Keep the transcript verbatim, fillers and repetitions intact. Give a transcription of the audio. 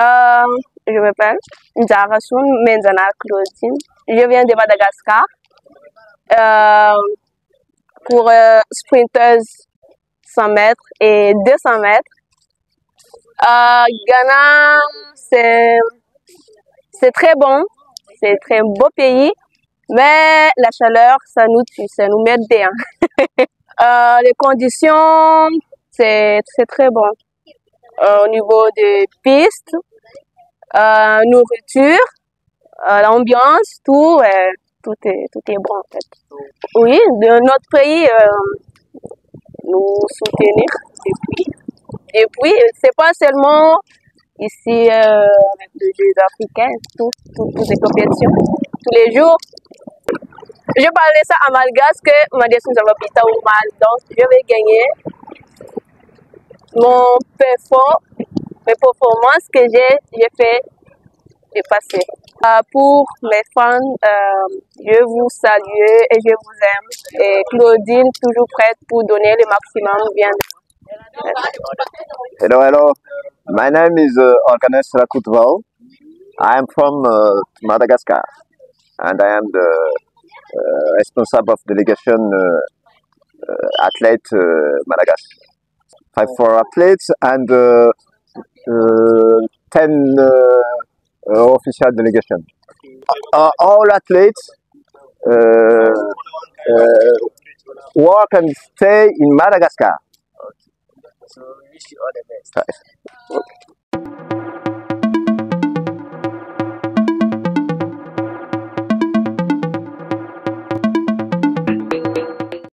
Euh, je m'appelle Njarasoun Menzana Claudine. Je viens de Madagascar. Euh, pour euh, sprinteuse cent mètres et deux cents mètres. Euh, Ghana, c'est c'est très bon, c'est très beau pays, mais la chaleur, ça nous tue, ça nous met bien. euh, les conditions, c'est très bon. Euh, au niveau des pistes, euh, nourriture, euh, l'ambiance, tout, euh, tout est tout est bon en fait. Oui, de notre pays, euh, nous soutenir depuis. Et puis, c'est pas seulement ici euh, avec les Jeux africains, tout, tout, toutes les compétitions, tous les jours. Je parlais ça en malgache que ma descente va pita au mal, donc je vais gagner mon perform, mes performances que j'ai j'ai fait et passé. Euh, pour mes fans, euh, je vous salue et je vous aime. Et Claudine, toujours prête pour donner le maximum, vient de... Hello, hello. My name is uh, Organes Rakutval. I am from uh, Madagascar, and I am the uh, responsible of delegation uh, uh, athlete uh, Madagascar. Five for athletes and uh, uh, ten uh, uh, official delegation. Uh, all athletes uh, uh, work and stay in Madagascar. So wish you all the best. Okay.